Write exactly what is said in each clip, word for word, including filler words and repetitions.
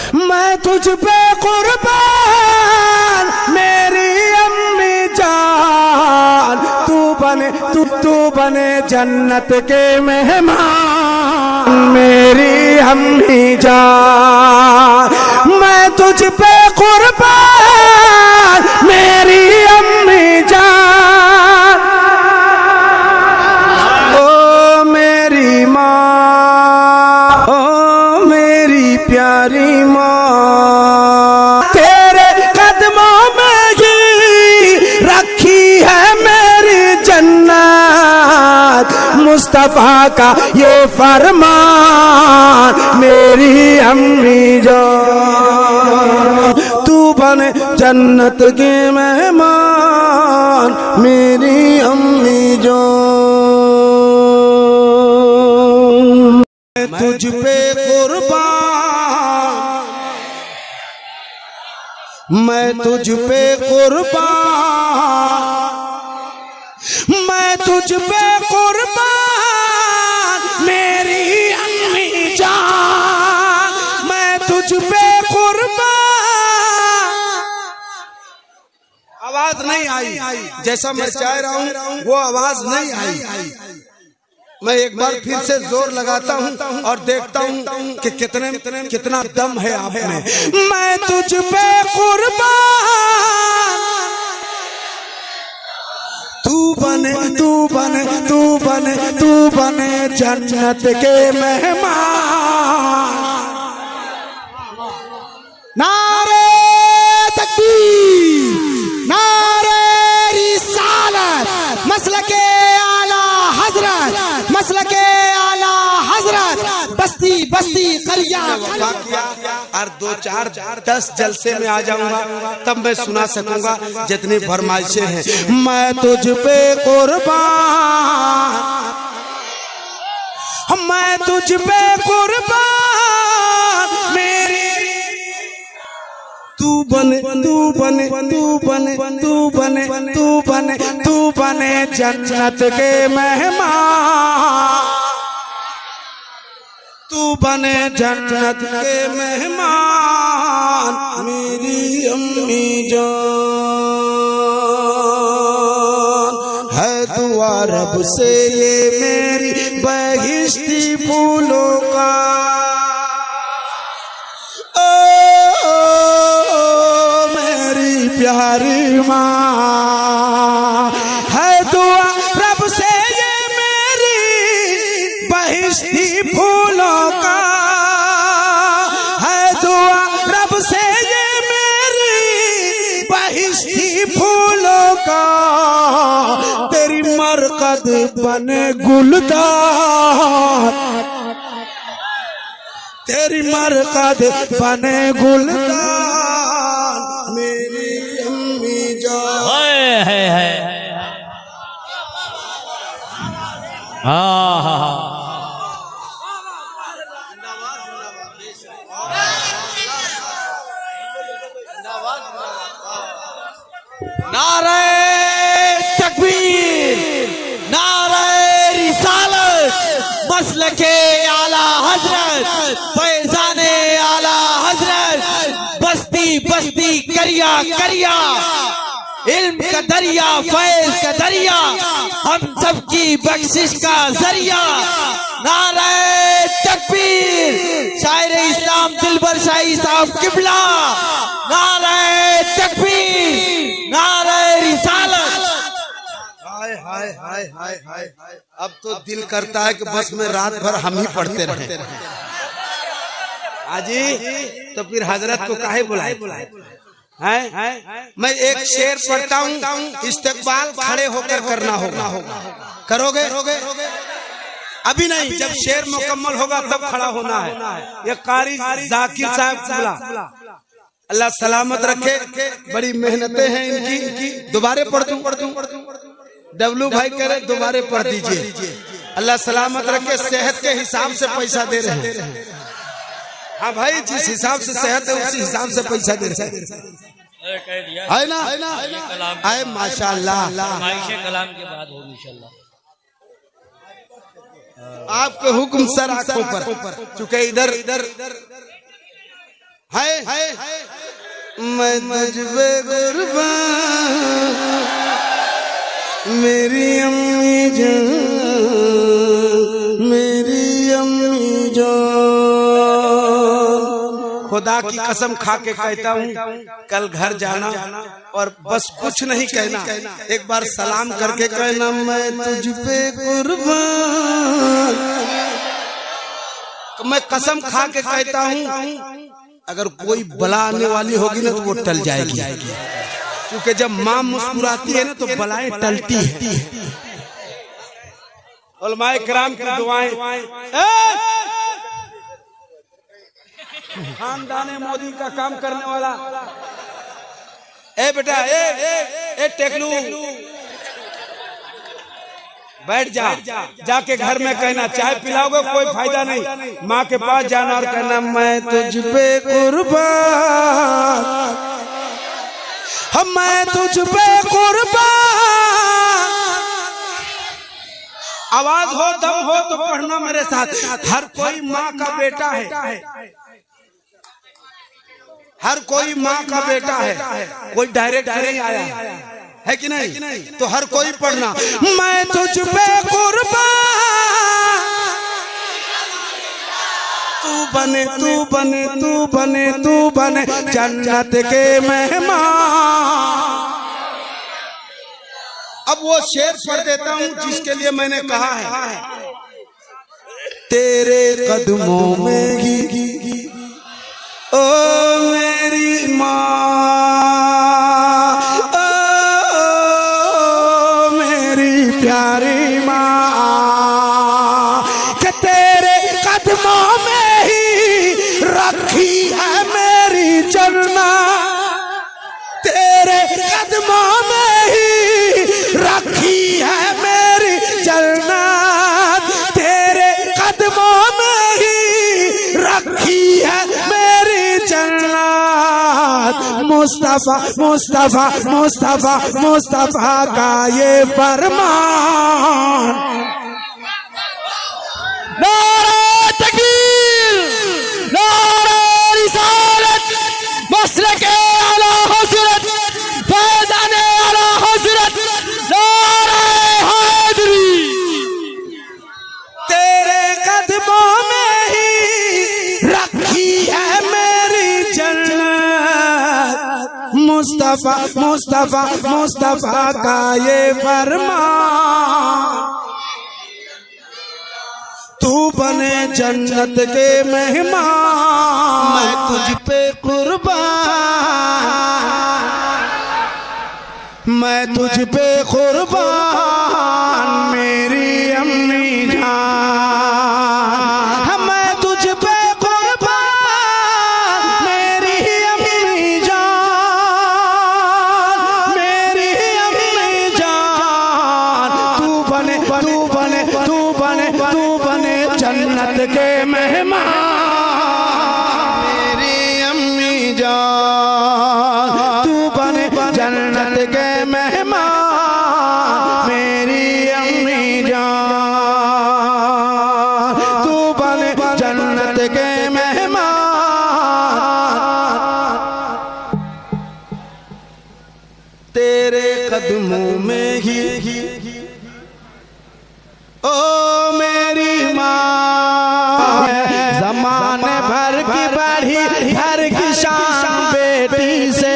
मैं तुझ पे कुर्बान मेरी अम्मी जान, तू बने तू तू बने जन्नत के मेहमान मेरी अम्मी जान। मैं तुझ पे कुर्बान मेरी अम्मी जान, ओ मेरी माँ, ओ मेरी प्यारी माँ, तेरे कदमों में ही रखी है मेरी जन्नत, मुस्तफा का ये फरमान मेरी अम्मी जान, तू बने जन्नत के मेहमान मेरी अम्मी जान। मैं तुझ पे कुर्बान, मैं तुझ पे कुर्बान, मैं तुझ पे कुर्बान मेरी अम्मी जान, मैं तुझ पे कुर्बान। आवाज नहीं आई, जैसा मैं चाह रहा हूँ वो आवाज नहीं आई। मैं एक बार फिर से जोर लगाता हूँ और देखता हूँ कि कितने कितना दम है आप में। मैं तुझ पे कुर्बान, तू बने तू बने तू बने तू बने जन्नत के मेहमान। नारे तकबीर, नारे रिसालत, मसलके आला हजरत, मसलके आला हजरत, बस्ती बस्ती करिया और दो चार दस जलसे में आ जाऊंगा तब मैं सुना सकूंगा जितनी फरमाइशें हैं। मैं तुझ पे कुर्बान, मैं तुझ पे कुर्बान मेरी, तू बने तू बने तू बने तू बने तू बने तू बने जन्नत के मेहमान, तू बने जन्नत के मेहमान मेरी अम्मी जान। है दुआ रब से ये मेरी बहिश्ती फूलों का, ओ, ओ, ओ मेरी प्यारी माँ, है दुआ रब से ये मेरी बहिश्ती फूलों का, है दुआ रब से ये मेरी बहिश्ती फूलों का, तेरी मरकद बने गुलदार, तेरी मरकद बने गुलदार मेरी अम्मी जान। है है है हाँ हाँ हाँ नारे तकबीर, नारे रिसालत, मसलके आला हजरत, फैजाने आला हजरत, बस्ती बस्ती करिया करिया, इल्म का दरिया, फैज का दरिया, हम सबकी बख्शिश का जरिया। नारे तकबीर, शायर इस्लाम दिलबर शाही साहब किबला, नारे तकबीर, नारे रिसालत। हाय हाय हाय हाय हाय, अब तो दिल करता है कि बस में रात भर हम ही पढ़ते रहे। हाजी तो फिर हजरत को काहे बुलाए हैं? मैं एक शेर पढ़ता हूँ, इस्तेकबाल खड़े होकर करना होगा। करोगे? अभी नहीं, जब शेर मुकम्मल होगा तब खड़ा होना है। ये कारी जाकिर साहब किबला, अल्लाह सलामत रखे, बड़ी मेहनतें हैं इनकी। दोबारे पढ़ दूं पढ़ दूं डब्लू भाई कह रहे दोबारे पढ़ दीजिए। अल्लाह सलामत रखे, सेहत के हिसाब से पैसा दे रहे हैं। हाँ भाई, जिस हिसाब से सेहत है उसी हिसाब से पैसा दे रहे हैं, है ना? आए माशाअल्लाह, कलाम के बाद होगी इंशाअल्लाह। आपके हुक्म सर आंखों पर, चूंकि इधर इधर है मैं तुझ पे कुर्बान मेरी अम्मी जान मेरी अम्मी जान। खुदा की कसम खा के कहता हूँ कल घर जाना और बस कुछ नहीं कहना, एक बार सलाम करके कहना मैं तुझ पे कुर्बान। तो मैं कसम खा के कहता हूँ अगर कोई बला आने वाली होगी ना तो वो टल जाएगी, क्योंकि जब माँ मुस्कुराती है ना तो बलाएं टलती है। उलमाए किराम की दुआएं। खानदाने मोदी का काम करने वाला ए बेटा ए ए ए टेकलू बैठ जा, जाके घर में कहना चाय पिलाओगे कोई फायदा नहीं, माँ के पास जाना और कहना मैं तुझ पे कुर्बान हम मैं तुझ पे कुर्बान। आवाज हो दम हो तो पढ़ना मेरे साथ। हर कोई माँ का बेटा है, हर कोई माँ का बेटा है, कोई डायरेक्ट नहीं आया है कि नहीं? तो हर कोई पढ़ना मैं तुझ पे कुर्बान तू बने तू बने तू बने तू बने जन्नत के मेहमान। अब वो शेर पढ़ देता हूँ जिसके लिए मैंने कहा है तेरे कदमों में ही ओ मेरी माँ प्यारी माँ कि तेरे कदमों में ही रखी है मेरी जन्नत तेरे कदमों में ही रखी है मेरी जन्नत तेरे कदमों में ही रखी है मेरी जन्नत। मुस्तफा मुस्तफा मुस्तफा मुस्तफा का ये फरमान। नारे तकबीर नारे रिसालत मसलके आला हज़रत फैज़ाने आला हज़रत नारे हैदरी। तेरे कदमों में ही रखी है मेरी जन्नत मुस्तफा मुस्तफा मुस्तफा का ये फरमान। तू बने जन्नत के मेहमान मैं तुझ पे कुर्बान मैं तुझ पे कुर्बान मेरी अम्मी जान मैं तुझ पे कुर्बान मेरी अम्मी जान मेरी अम्मी जान। तू बने तू बने तू बने तू बने जन्नत के मेहमान मेरी अम्मी जान। तू बने जन्नत के मेहमान मेरी अम्मी जान। तू बने जन्नत के मेहमान तेरे कदमों में ही ओ मेरी माँ ज़माने भर की बढ़ी घर की शान बेटी से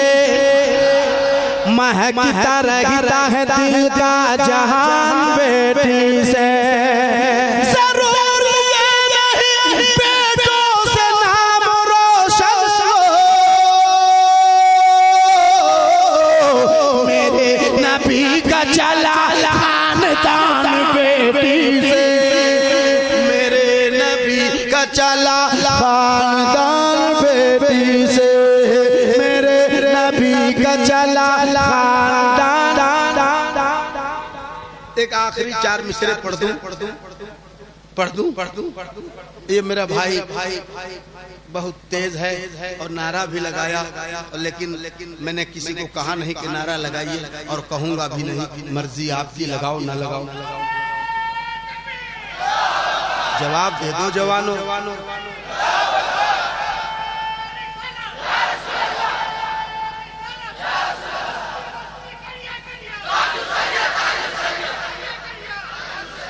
महकता रहता है दिल का जहान बेटी से। जरूर ये नहीं बेटों से नाम रोशन मेरे नबी का चला खानदान बेटी से मेरे नबी का चला खानदान बेटी से मेरे नबी का चला खानदान। एक आखिरी चार मिसरे पढ़ दूं पढ़ दूं पढ़ दूं पढ़ दूं ये मेरा भाई भाई बहुत तेज है और नारा भी लगाया, लेकिन लेकिन मैंने किसी को कहा नहीं कि नारा लगाइए और कहूंगा भी नहीं, मर्जी आपकी, लगाओ ना लगाओ। जवाब दे दो जवानों।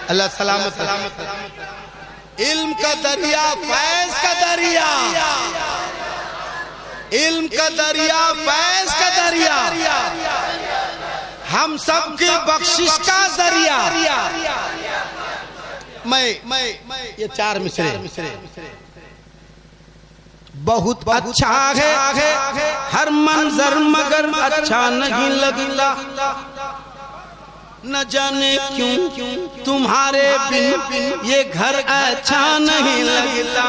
अल्लाह सलामत सलामत। इल्म का दरिया, फैज का दरिया, इल्म का दरिया, फैज का दरिया, हम सबकी बख्शिश का दरिया। मैं मैं ये चार मिसरे बहुत अच्छा है, हर मंजर मगर अच्छा नहीं लगता, न जाने क्यों तुम्हारे बिन ये घर अच्छा नहीं लगता।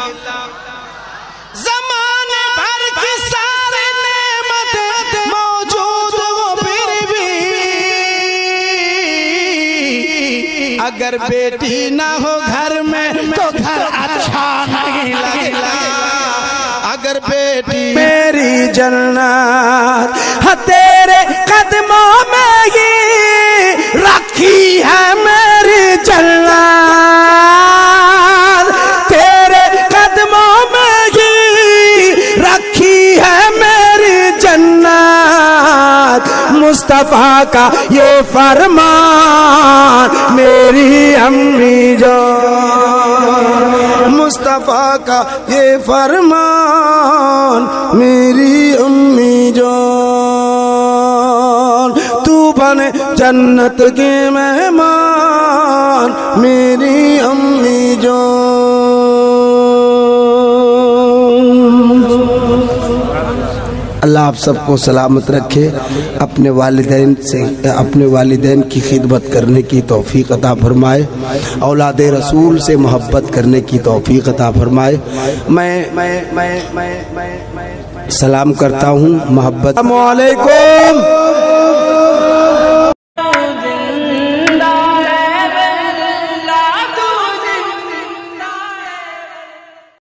ज़माने भर की सारी नेमत मौजूद हो फिर भी, अगर बेटी ना हो घर में तो घर अच्छा नहीं लगता। अगर बेटी मेरी जन्नत तेरे कदमों में ही रखी है, मेरी जन्नत तेरे कदमों में ही रखी है, मेरी जन्नत। मुस्तफा का ये फरमान मेरी अम्मी जान, मुस्तफा का ये फरमान मेरी अम्मी जान। तू बने जन्नत के मेहमान मेरी अम्मी जान। अल्लाह आप सबको सलामत रखे, अपने वालिदैन से अपने वालिदैन की खिदमत करने की तौफीक अता फरमाए, औलाद रसूल से मोहब्बत करने की तौफीक अता फरमाए। मैं मैं मैं मैं सलाम करता हूँ मोहब्बत। अस्सलामु अलैकुम।